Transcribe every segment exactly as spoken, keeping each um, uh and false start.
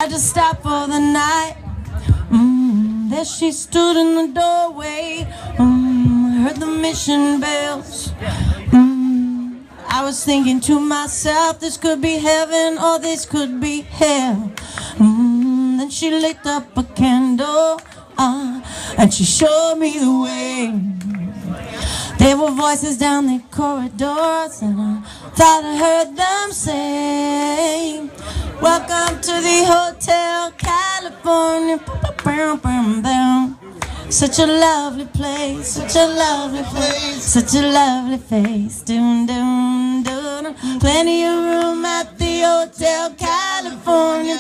had to stop for the night. Mm, there she stood in the doorway. Mm, heard the mission bells. Mm, I was thinking to myself, this could be heaven or this could be hell. Mm, then she lit up a candle, uh, and she showed me the way. There were voices down the corridors, and I thought I heard them say, welcome to the Hotel California. Such a lovely place, such a lovely place, such a lovely face. Doom, doom, doom. Plenty of room at the Hotel California.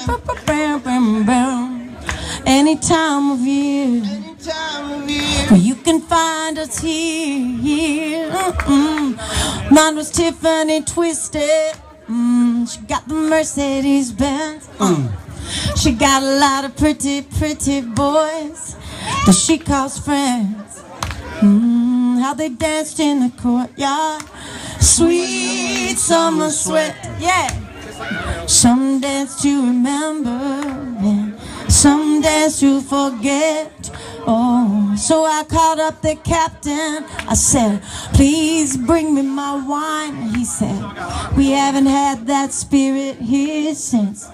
Any time of year, you can find us here. Mm-mm. Mine was Tiffany Twisted. Mm, she got the Mercedes Benz. Mm. She got a lot of pretty, pretty boys that she calls friends. Mm, how they danced in the courtyard. Sweet summer sweat, yeah. Some dance to remember, and some dance to forget. Oh, so I called up the captain. I said, please bring me my wine. And he said, we haven't had that spirit here since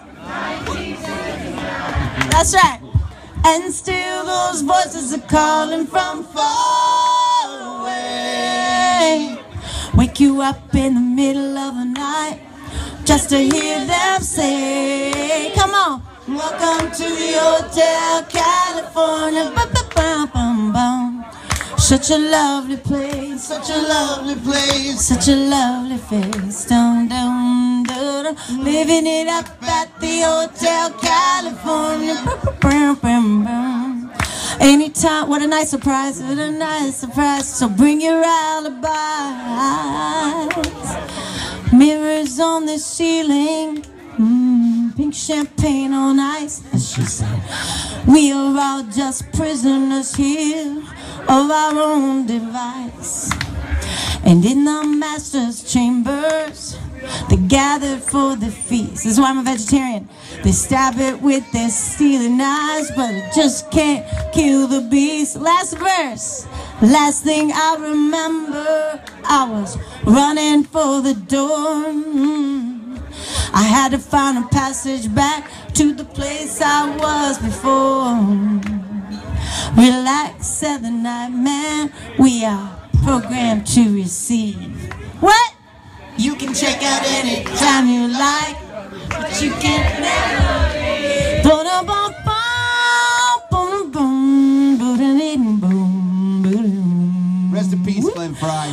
That's right. And still those voices are calling from far away. Wake you up in the middle of the night just to hear them say, come on, welcome to the Hotel California. Such a lovely place, such a lovely place, such a lovely face. Dum, dum, dum, dum. Living it up at the Hotel California. Anytime, what a nice surprise, what a nice surprise. So bring your alibis. Mirrors on the ceiling. Mm, pink champagne on ice. And she said, we are all just prisoners here of our own device. And in the master's chambers, they gathered for the feast. This is why I'm a vegetarian. They stab it with their steely knives, but it just can't kill the beast. Last verse. Last thing I remember, I was running for the door. Mm. I had to find a passage back to the place I was before. Relax, said the night man, we are programmed to receive. What? You can check out any time you like, but you can't never leave. Rest in peace, Glenn Frey.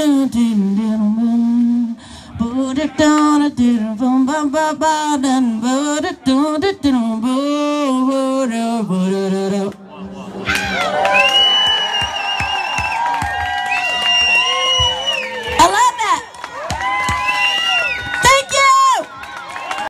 Boom,